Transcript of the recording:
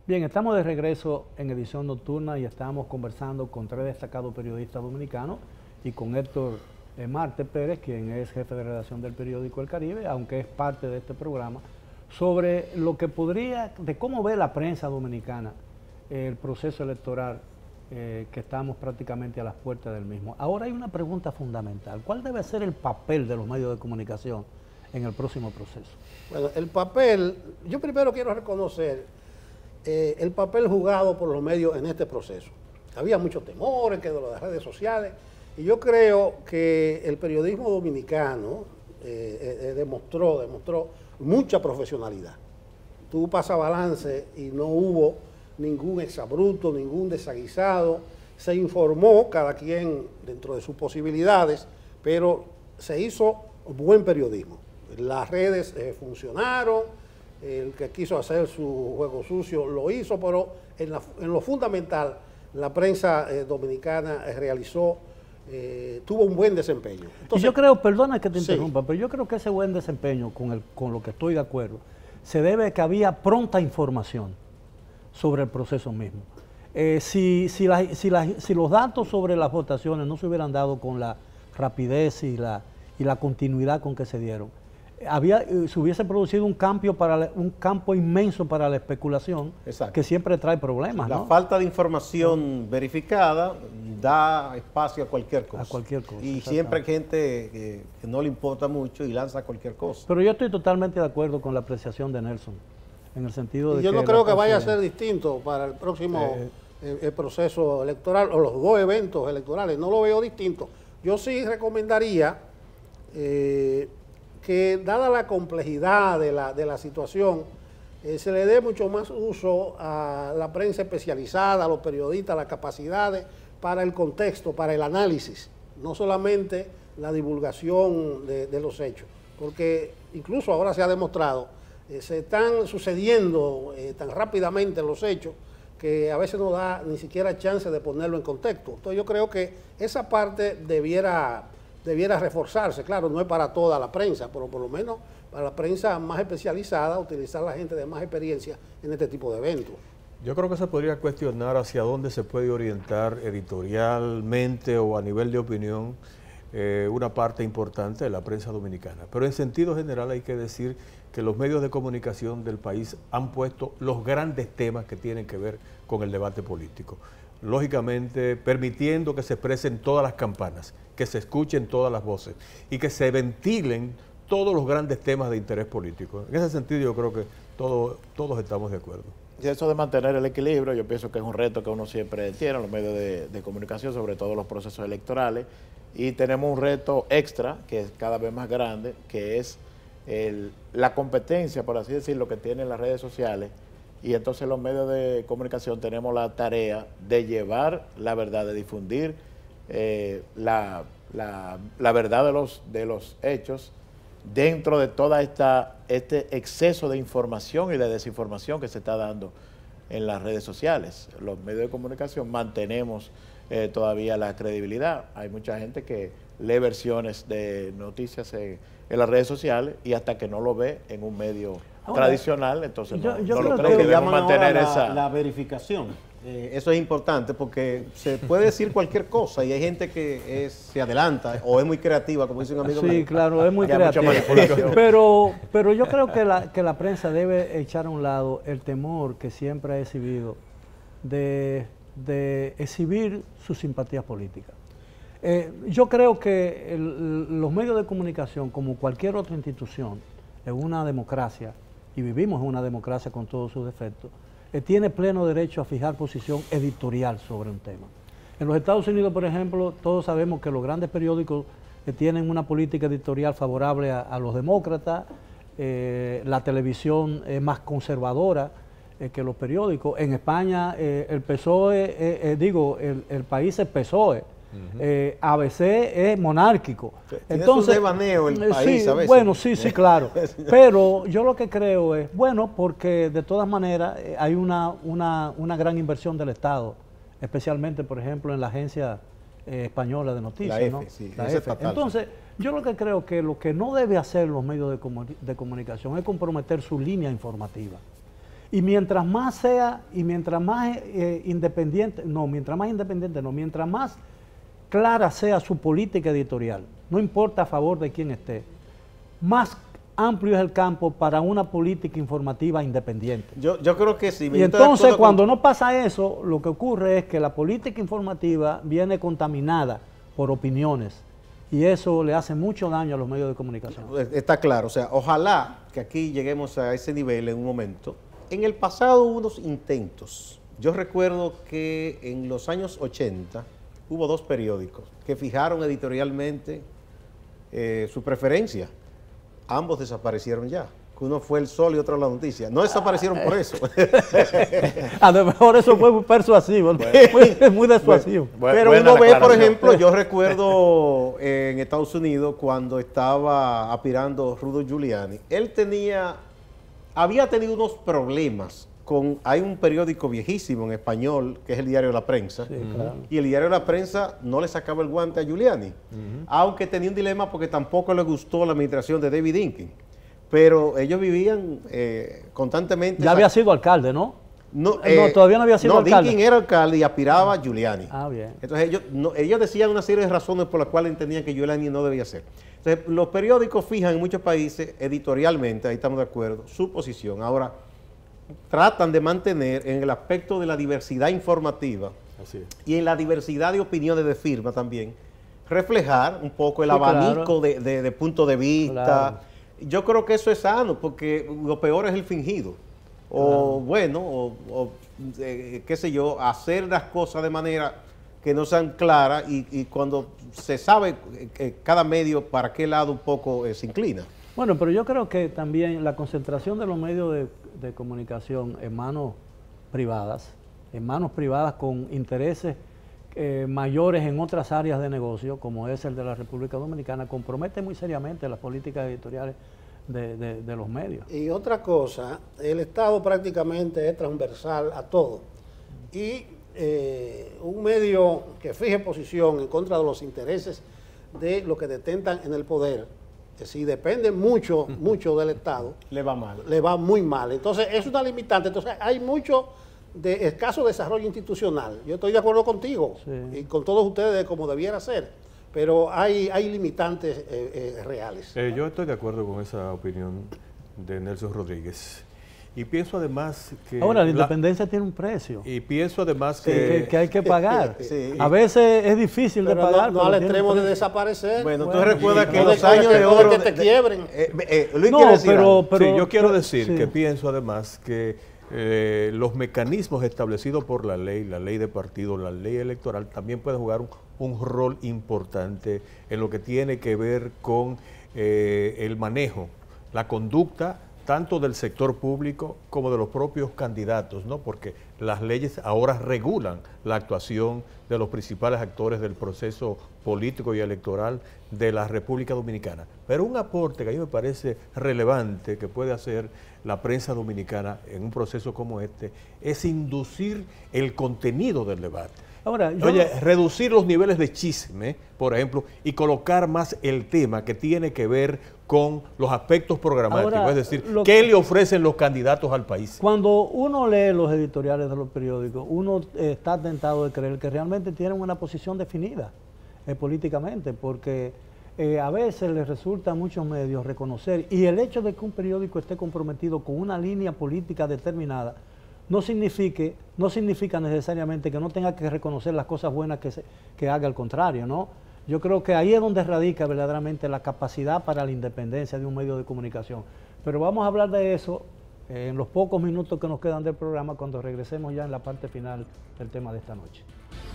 Bien, estamos de regreso en edición nocturna y estamos conversando con tres destacados periodistas dominicanos y con Héctor Marte Pérez, quien es jefe de redacción del periódico El Caribe, aunque es parte de este programa, sobre lo que podría, de cómo ve la prensa dominicana el proceso electoral que estamos prácticamente a las puertas del mismo. Ahora hay una pregunta fundamental: ¿cuál debe ser el papel de los medios de comunicación en el próximo proceso? Bueno, el papel, yo primero quiero reconocer el papel jugado por los medios en este proceso. Había muchos temores, que de las redes sociales, y yo creo que el periodismo dominicano demostró mucha profesionalidad. Tú pasas balance y no hubo ningún exabrupto, ningún desaguisado, se informó cada quien dentro de sus posibilidades, pero se hizo buen periodismo. Las redes funcionaron, el que quiso hacer su juego sucio lo hizo, pero en lo fundamental la prensa dominicana tuvo un buen desempeño. Entonces, y yo creo, perdona que te interrumpa, pero yo creo que ese buen desempeño, con lo que estoy de acuerdo, se debe a que había pronta información sobre el proceso mismo. Si los datos sobre las votaciones no se hubieran dado con la rapidez y la continuidad con que se dieron, se hubiese producido un campo inmenso para la especulación. Exacto. Que siempre trae problemas, La ¿no? falta de información verificada da espacio a cualquier cosa. A cualquier cosa. Y siempre hay gente que no le importa mucho y lanza cualquier cosa. Pero yo estoy totalmente de acuerdo con la apreciación de Nelson, en el sentido de yo que no creo que vaya a ser distinto para el próximo el proceso electoral o los dos eventos electorales. No lo veo distinto. Yo sí recomendaría que, dada la complejidad de la situación, se le dé mucho más uso a la prensa especializada, a los periodistas, las capacidades para el contexto, para el análisis, no solamente la divulgación de los hechos, porque incluso ahora se ha demostrado, se están sucediendo tan rápidamente los hechos que a veces no da ni siquiera chance de ponerlo en contexto. Entonces yo creo que esa parte debiera reforzarse. Claro, no es para toda la prensa, pero por lo menos para la prensa más especializada, utilizar a la gente de más experiencia en este tipo de eventos. Yo creo que se podría cuestionar hacia dónde se puede orientar editorialmente o a nivel de opinión una parte importante de la prensa dominicana. Pero en sentido general hay que decir que los medios de comunicación del país han puesto los grandes temas que tienen que ver con el debate político. Lógicamente, permitiendo que se expresen todas las campanas, que se escuchen todas las voces y que se ventilen todos los grandes temas de interés político. En ese sentido yo creo que todos estamos de acuerdo. Y eso de mantener el equilibrio, yo pienso que es un reto que uno siempre tiene en los medios de comunicación, sobre todo los procesos electorales, y tenemos un reto extra, que es cada vez más grande, que es la competencia, por así decirlo, que tienen las redes sociales, y entonces los medios de comunicación tenemos la tarea de llevar la verdad, de difundir la verdad de los hechos dentro de toda este exceso de información y de desinformación que se está dando en las redes sociales. Los medios de comunicación mantenemos todavía la credibilidad. Hay mucha gente que lee versiones de noticias en las redes sociales y hasta que no lo ve en un medio tradicional, entonces no lo cree, que debemos mantener la verificación. Eso es importante porque se puede decir cualquier cosa y hay gente que se adelanta o es muy creativa, como dice un amigo mío. Sí, claro, es muy creativa. Pero yo creo que la prensa debe echar a un lado el temor que siempre ha exhibido de exhibir sus simpatías políticas. Yo creo que los medios de comunicación, como cualquier otra institución en una democracia, y vivimos en una democracia con todos sus defectos, tiene pleno derecho a fijar posición editorial sobre un tema. En los Estados Unidos, por ejemplo, todos sabemos que los grandes periódicos tienen una política editorial favorable a los demócratas, la televisión es más conservadora que los periódicos. En España el PSOE, el país es PSOE. ABC es monárquico. Tiene entonces su devaneo el país sí, a veces. bueno, sí, claro. Pero yo lo que creo es, bueno, porque de todas maneras hay una gran inversión del Estado, especialmente, por ejemplo, en la Agencia Española de Noticias, la F, ¿no? sí, La F. Entonces, yo lo que creo que lo que no debe hacer los medios de comunicación es comprometer su línea informativa. Y mientras más sea, y mientras más mientras más clara sea su política editorial, no importa a favor de quién esté, más amplio es el campo para una política informativa independiente. Yo creo que sí. Y entonces cuando no pasa eso, lo que ocurre es que la política informativa viene contaminada por opiniones y eso le hace mucho daño a los medios de comunicación. Está claro, o sea, ojalá que aquí lleguemos a ese nivel en un momento. En el pasado hubo unos intentos. Yo recuerdo que en los años 80 hubo 2 periódicos que fijaron editorialmente su preferencia. Ambos desaparecieron ya. Uno fue El Sol y otro La Noticia. No desaparecieron por eso. A lo mejor eso fue muy persuasivo, muy persuasivo. Pero uno ve, por ejemplo, yo recuerdo en Estados Unidos cuando estaba aspirando Rudy Giuliani, él había tenido unos problemas hay un periódico viejísimo en español, que es el Diario de la Prensa, sí, claro. Y el Diario de la Prensa no le sacaba el guante a Giuliani, aunque tenía un dilema porque tampoco le gustó la administración de David Inking, pero ellos vivían constantemente... Ya había sido alcalde, ¿no? No, todavía no había sido alcalde. Inking era alcalde y aspiraba a Giuliani. Ah, bien. Entonces ellos decían una serie de razones por las cuales entendían que Giuliani no debía ser. Entonces los periódicos fijan en muchos países editorialmente, ahí estamos de acuerdo, su posición. Ahora, tratan de mantener en el aspecto de la diversidad informativa y en la diversidad de opiniones de firma también, reflejar un poco el abanico de punto de vista. Claro. Yo creo que eso es sano, porque lo peor es el fingido. O bueno, qué sé yo, hacer las cosas de manera que no sean claras y cuando se sabe cada medio para qué lado un poco se inclina. Bueno, pero yo creo que también la concentración de los medios de comunicación en manos privadas con intereses mayores en otras áreas de negocio, como es el de la República Dominicana, compromete muy seriamente las políticas editoriales de los medios. Y otra cosa, el Estado prácticamente es transversal a todo. Y un medio que fije posición en contra de los intereses de los que detentan en el poder, que si depende mucho del Estado, le va mal. Le va muy mal. Entonces, es una limitante. Entonces, hay mucho de escaso desarrollo institucional. Yo estoy de acuerdo contigo y con todos ustedes como debiera ser, pero hay limitantes reales. Yo estoy de acuerdo con esa opinión de Nelson Rodríguez. Y pienso además que... Ahora, la independencia tiene un precio. Y pienso además que hay que pagar. A veces es difícil de pagar. No al extremo de desaparecer. Bueno, tú recuerdas que los años de oro... que te quiebren. Yo quiero decir que pienso además que los mecanismos establecidos por la ley de partido, la ley electoral, también pueden jugar un rol importante en lo que tiene que ver con el manejo, la conducta, tanto del sector público como de los propios candidatos, ¿no? Porque las leyes ahora regulan la actuación de los principales actores del proceso político y electoral de la República Dominicana. Pero un aporte que a mí me parece relevante que puede hacer la prensa dominicana en un proceso como este es inducir el contenido del debate. Ahora, reducir los niveles de chisme, por ejemplo, y colocar más el tema que tiene que ver con los aspectos programáticos, es decir, ¿qué le ofrecen los candidatos al país? Cuando uno lee los editoriales de los periódicos, uno está tentado de creer que realmente tienen una posición definida políticamente, porque a veces les resulta a muchos medios reconocer, y el hecho de que un periódico esté comprometido con una línea política determinada, no significa necesariamente que no tenga que reconocer las cosas buenas que haga, al contrario, ¿no? Yo creo que ahí es donde radica verdaderamente la capacidad para la independencia de un medio de comunicación. Pero vamos a hablar de eso en los pocos minutos que nos quedan del programa cuando regresemos ya en la parte final del tema de esta noche.